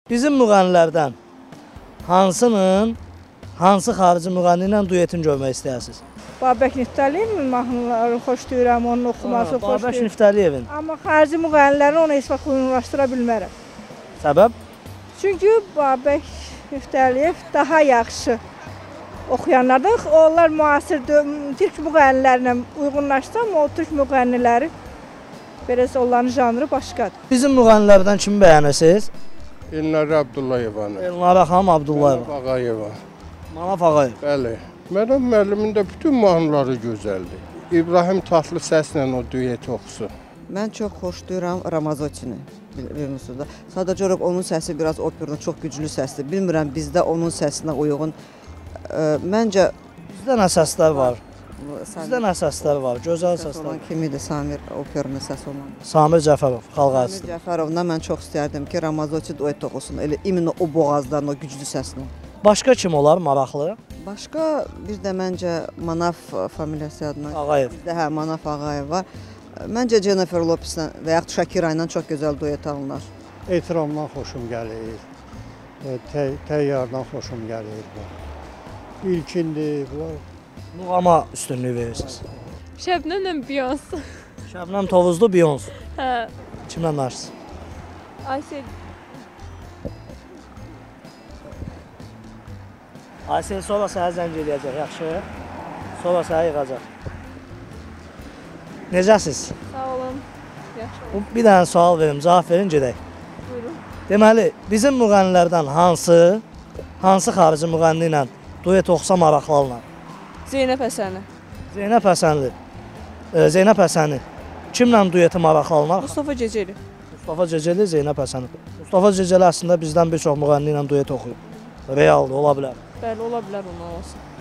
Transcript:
Bizim müğənnilərdən hansı xarici müğənni ilə duetin görmək istəyirsiniz? Babək Niftəliyevin mahnıları xoşlayıram, onun oxuması Babək xoşlayıram. Niftəliyevin. Amma xarici müğənniləri ona heç vaxt uyğunlaşdıra bilmərəm. Səbəb? Çünki Babək Niftəliyev daha yaxşı oxuyanlardan. Onlar müasir türk müğənnilərlə uyğunlaşsam, o türk müğənniləri beləsə onların janrı başqadır. Bizim müğənnilərdən kimi bəyənirsiniz? Elnarə Abdullayevanı. Elnarə xanım Abdullayeva. Manaf Ağayeva. Manaf Ağayev. Bəli. Mənim müəllimin də bütün mahnıları gözəldir. İbrahim Tatlısəslə o dueti oxusun. Mən çox xoşlayıram Ramazotini. Bilmirsiniz. Sadəcə olaraq onun səsi biraz operada çox güclü səsdir. Bilmirəm bizdə onun səsinə uyğun. Məncə Bizdə nə səslər var? Bizdə nə səslər var? Gözəl səslər. olan kimidir Samir operada səs olan. Samir Cəfərov, xalq Samir artisti. Cəfərovdan mən çox istərdim ki, Ramazoti duet oxusun. Elə imin o boğazdan, o güclü səslə. Başqa kim olar maraqlı? Başqa bir də məncə Manaf familiyası adına. Ağayev. Bizdə hə Manaf Ağayev var. Məncə Jennifer Lopez-lə və yaxud Shakira ilə çox gözəl duet alınır. Etiramdan xoşum gəlir. Təyyardan xoşum gəlir bu. İlkindir bu. Muğama üstünlük verirsiniz. Şəbnəmlə Biyons. Şəbnəm Tovuzlu, Biyons. Hə. Kimlə danışırsınız? Aysel. Aysel sonra sənə zəng eləyəcək, yaxşı? Sonra sənə yığacaq. Necəsiz? Sağ olun. Yaxşı. Bir dənə sual verim, cavab verin gedək. Buyurun. Deməli, bizim müğənnilərdən hansı xarici müğənni ilə duet oxusa maraqlı alınar? Zeynəb Həsəni. Zeynəb Həsənli. Zeynəb Həsəni. Kimlə dueti maraqlı alınar? Mustafa Ceceli. Mustafa Ceceli, Zeynəb Həsəni. Mustafa Ceceli əslində bizdən bir çox müğənni ilə duet oxuyur. Realdır, ola bilər. Bəli, ola bilər ondan olsun.